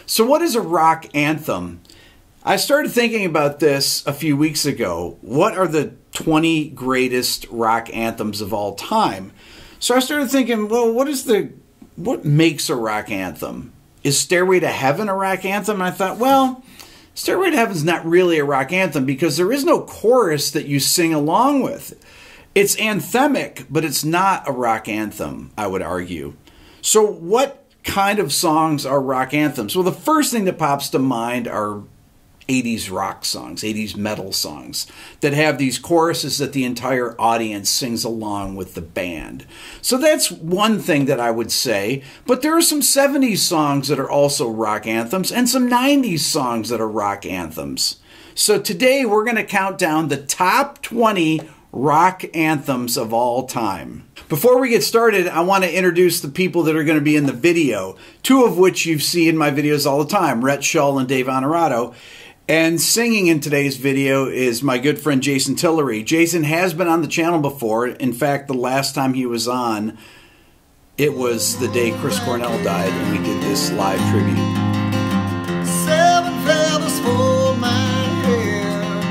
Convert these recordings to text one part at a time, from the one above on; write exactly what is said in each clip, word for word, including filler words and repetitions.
So what is a rock anthem? I started thinking about this a few weeks ago. What are the twenty greatest rock anthems of all time? So I started thinking, well, what is the what makes a rock anthem? Is Stairway to Heaven a rock anthem? And I thought, well, Stairway to Heaven is not really a rock anthem because there is no chorus that you sing along with. It's anthemic, but it's not a rock anthem, I would argue. So what kind of songs are rock anthems? Well, the first thing that pops to mind are eighties rock songs, eighties metal songs that have these choruses that the entire audience sings along with the band. So that's one thing that I would say. But there are some seventies songs that are also rock anthems and some nineties songs that are rock anthems. So today we're going to count down the top twenty rock anthems of all time. Before we get started, I want to introduce the people that are going to be in the video, two of which you see in my videos all the time, Rhett Shull and Dave Honorato. And singing in today's video is my good friend Jason Tillery. Jason has been on the channel before. In fact, the last time he was on, it was the day Chris Cornell died, and we did this live tribute. Seven feathers for my hair.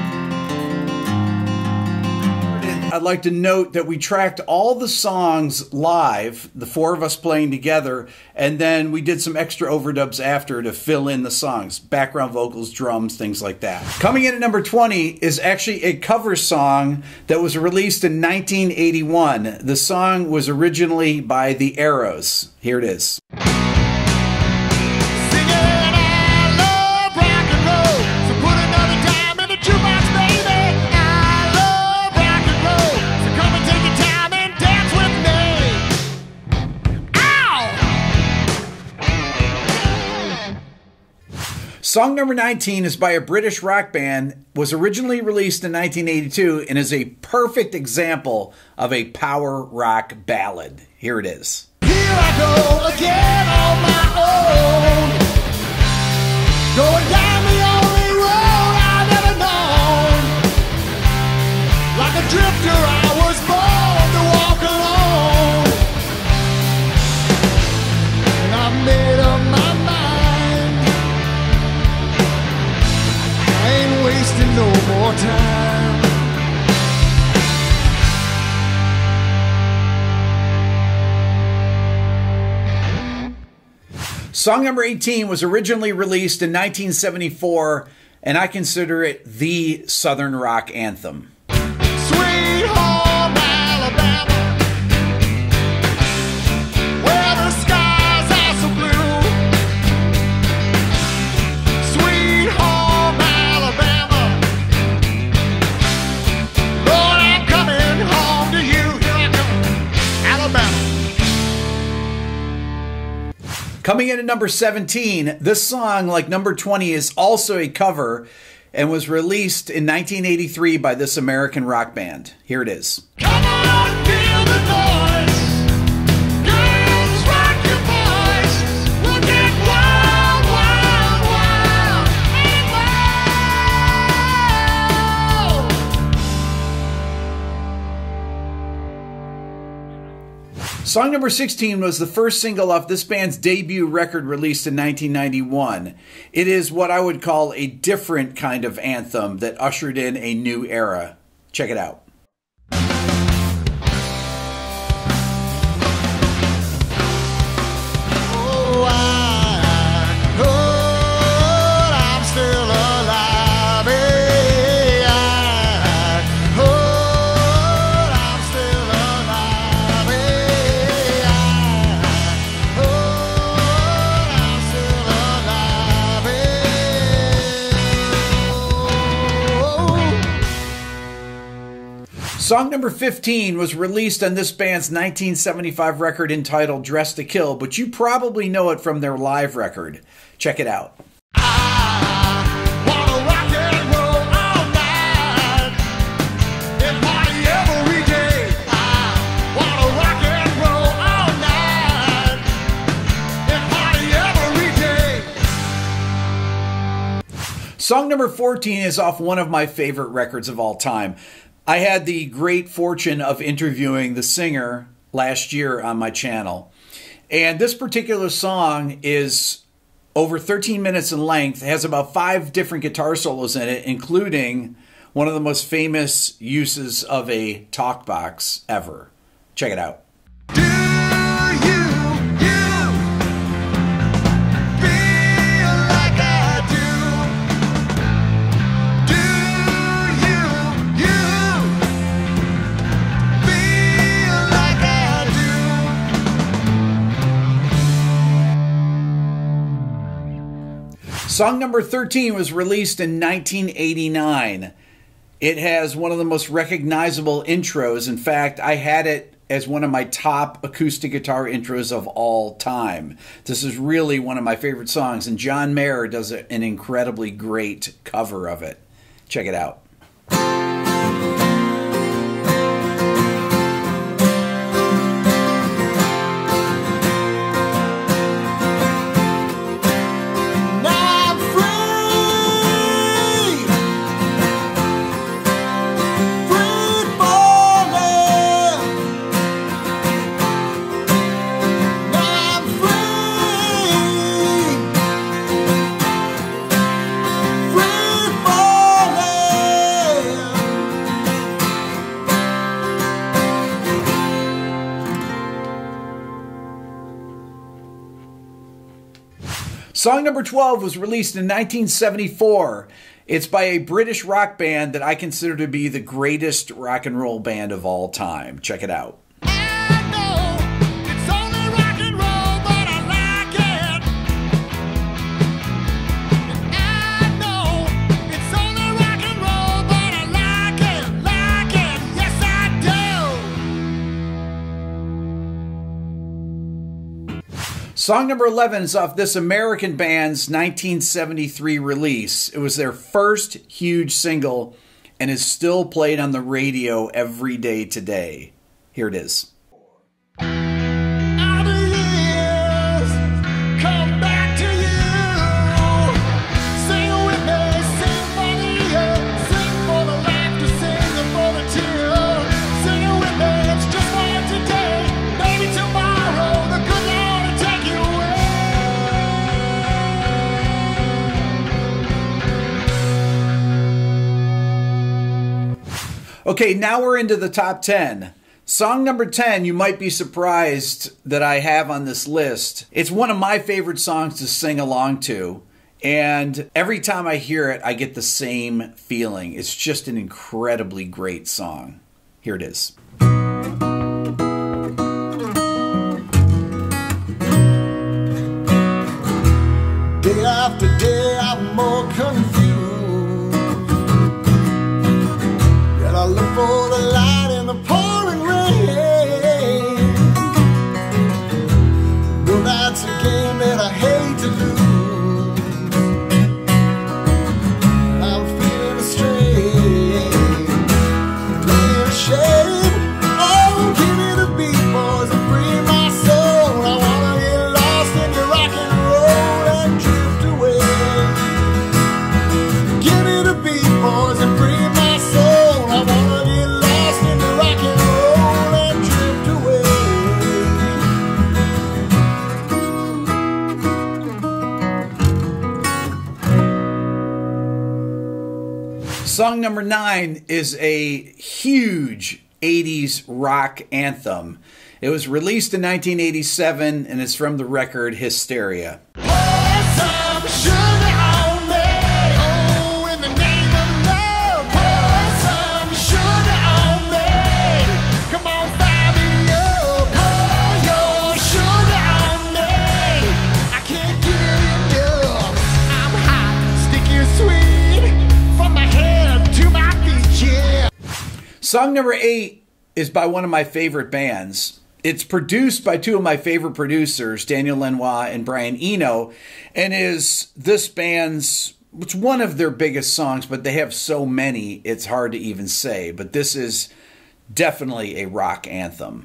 I'd like to note that we tracked all the songs live, the four of us playing together, and then we did some extra overdubs after to fill in the songs, background vocals, drums, things like that. Coming in at number twenty is actually a cover song that was released in nineteen eighty-one. The song was originally by The Arrows. Here it is. Song number nineteen is by a British rock band, was originally released in nineteen eighty-two, and is a perfect example of a power rock ballad. Here it is. Here I go again on my own, going down the only road I've ever known. Like a drifter I was born to walk alone, and I made up my mind. Wasting no more time. Song number eighteen was originally released in nineteen seventy-four, and I consider it the Southern rock anthem. Sweet home Alabama, where the skies are so blue. Sweet home Alabama, Lord, I'm coming home to you. Here I come, Alabama. Coming in at number seventeen, this song, like number twenty, is also a cover and was released in nineteen eighty-three by this American rock band. Here it is. Come on, feel the noise. Girls, rock your voice. We'll get wild, wild, wild, and wild. Song number sixteen was the first single off this band's debut record released in nineteen ninety-one. It is what I would call a different kind of anthem that ushered in a new era. Check it out. Oh, I heard I'm still alive. Hey, I heard I'm still alive. Hey, I heard I'm still alive. Hey, oh. Song number fifteen was released on this band's nineteen seventy-five record entitled Dressed to Kill, but you probably know it from their live record. Check it out. I wanna rock and roll all night and party every day. I wanna rock and roll all night and party every day. Song number fourteen is off one of my favorite records of all time. I had the great fortune of interviewing the singer last year on my channel. And this particular song is over thirteen minutes in length. It has about five different guitar solos in it, including one of the most famous uses of a talk box ever. Check it out. Song number thirteen was released in nineteen eighty-nine. It has one of the most recognizable intros. In fact, I had it as one of my top acoustic guitar intros of all time. This is really one of my favorite songs, and John Mayer does an incredibly great cover of it. Check it out. Song number twelve was released in nineteen seventy-four. It's by a British rock band that I consider to be the greatest rock and roll band of all time. Check it out. Song number eleven is off this American band's nineteen seventy-three release. It was their first huge single and is still played on the radio every day today. Here it is. Okay, now we're into the top ten. Song number ten, you might be surprised that I have on this list. It's one of my favorite songs to sing along to, and every time I hear it, I get the same feeling. It's just an incredibly great song. Here it is. Day after day, I'm more confused. I look for the light in the pouring rain. Though that's a game that I hate to lose, I'm feeling a strain, feeling ashamed. Oh, give me the beat, boys, and free my soul. I wanna get lost in your rock and roll and drift away. Give me the beat, boys, and free my soul. I wanna get lost in the rock and roll and drift away. Song number nine is a huge eighties rock anthem. It was released in nineteen eighty-seven and it's from the record Hysteria. Song number eight is by one of my favorite bands. It's produced by two of my favorite producers, Daniel Lanois and Brian Eno, and is this band's, it's one of their biggest songs, but they have so many, it's hard to even say. But this is definitely a rock anthem.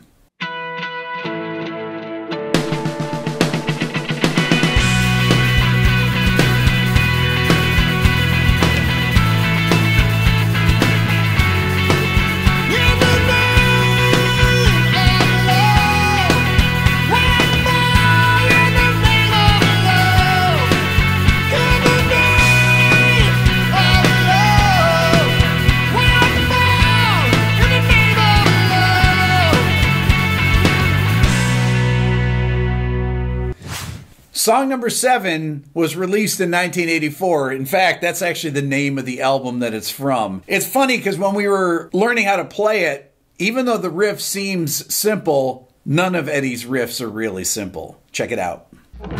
Song number seven was released in nineteen eighty-four. In fact, that's actually the name of the album that it's from. It's funny because when we were learning how to play it, even though the riff seems simple, none of Eddie's riffs are really simple. Check it out.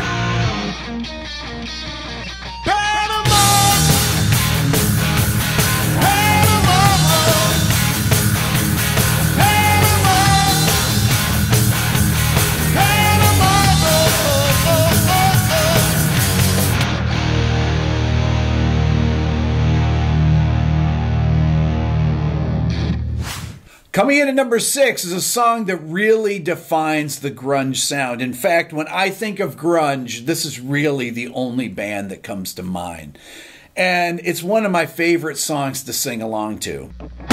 Coming in at number six is a song that really defines the grunge sound. In fact, when I think of grunge, this is really the only band that comes to mind. And it's one of my favorite songs to sing along to.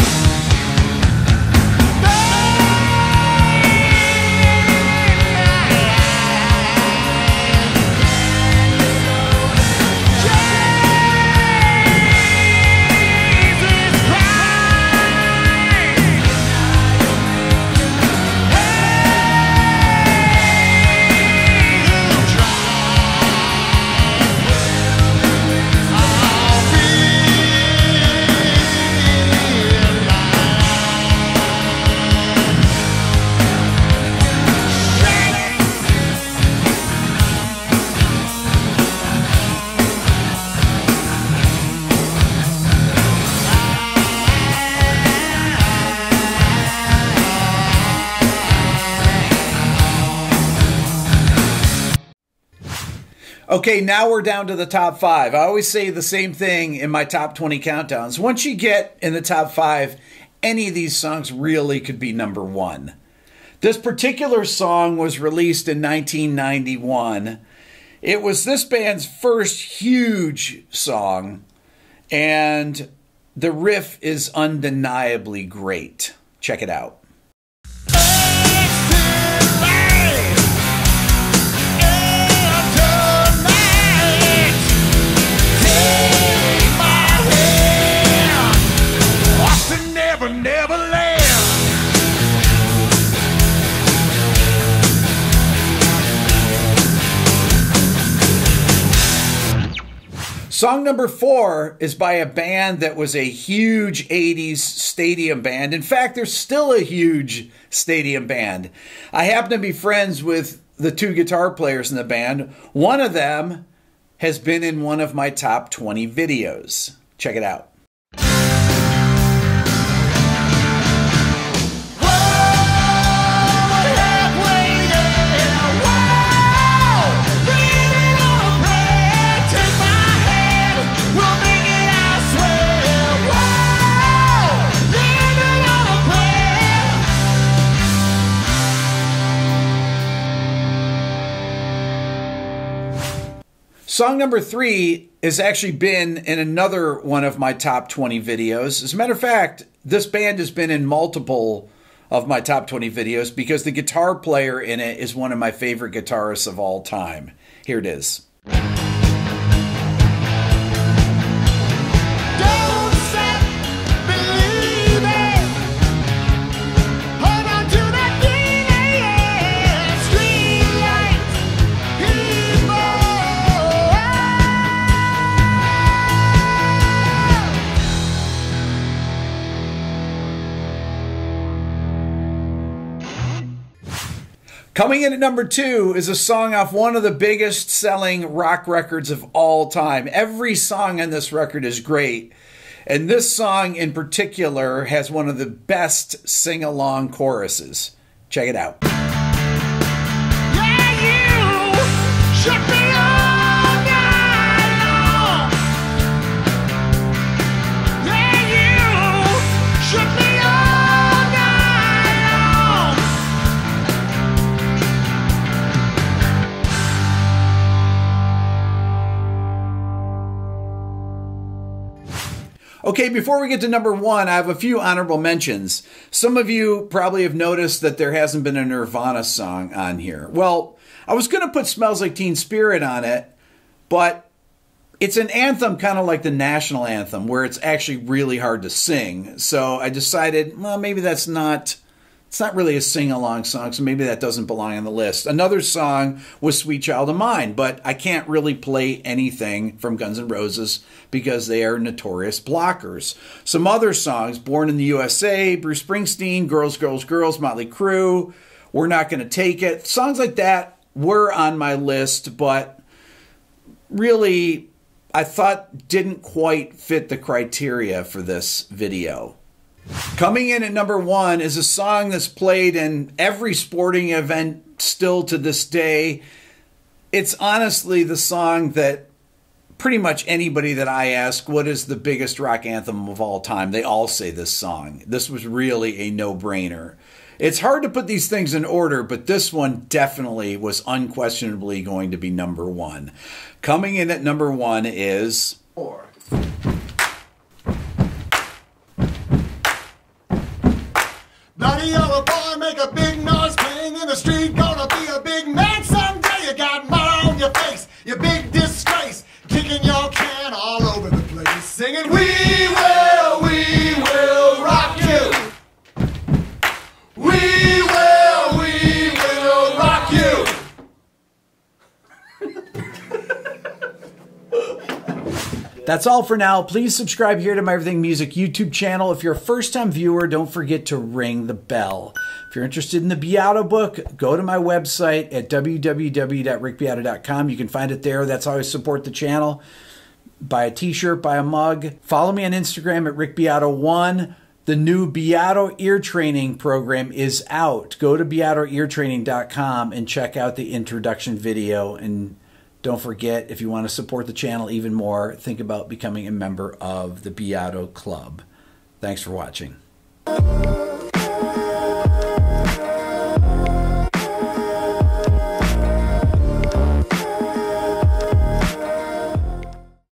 Okay, now we're down to the top five. I always say the same thing in my top twenty countdowns. Once you get in the top five, any of these songs really could be number one. This particular song was released in nineteen ninety-one. It was this band's first huge song, and the riff is undeniably great. Check it out. Song number four is by a band that was a huge eighties stadium band. In fact, they're still a huge stadium band. I happen to be friends with the two guitar players in the band. One of them has been in one of my top twenty videos. Check it out. Song number three has actually been in another one of my top twenty videos. As a matter of fact, this band has been in multiple of my top twenty videos because the guitar player in it is one of my favorite guitarists of all time. Here it is. Coming in at number two is a song off one of the biggest selling rock records of all time. Every song on this record is great. And this song in particular has one of the best sing-along choruses. Check it out. Yeah, you shook me all night long. Yeah, you shook me all night long. Okay, before we get to number one, I have a few honorable mentions. Some of you probably have noticed that there hasn't been a Nirvana song on here. Well, I was going to put Smells Like Teen Spirit on it, but it's an anthem kind of like the national anthem where it's actually really hard to sing. So I decided, well, maybe that's not, It's not really a sing-along song, so maybe that doesn't belong on the list. Another song was Sweet Child of Mine, but I can't really play anything from Guns N' Roses because they are notorious blockers. Some other songs, Born in the U S A, Bruce Springsteen, Girls, Girls, Girls, Motley Crue, We're Not Gonna Take It. Songs like that were on my list, but really, I thought didn't quite fit the criteria for this video. Coming in at number one is a song that's played in every sporting event still to this day. It's honestly the song that pretty much anybody that I ask, what is the biggest rock anthem of all time? They all say this song. This was really a no-brainer. It's hard to put these things in order, but this one definitely was unquestionably going to be number one. Coming in at number one is... Four. Bloody yellow boy, make a big noise playing in the street. Gonna be a big man someday. You got mud on your face, you big disgrace. Kicking your can all over the place. Singing, we will, we will rock you. We will, we will rock you. That's all for now. Please subscribe here to my Everything Music YouTube channel. If you're a first-time viewer, don't forget to ring the bell. If you're interested in the Beato book, go to my website at w w w dot rick beato dot com. You can find it there. That's how I support the channel. Buy a t-shirt, buy a mug. Follow me on Instagram at rick beato one. The new Beato ear training program is out. Go to beato ear training dot com and check out the introduction video. And don't forget, if you want to support the channel even more, think about becoming a member of the Beato Club. Thanks for watching.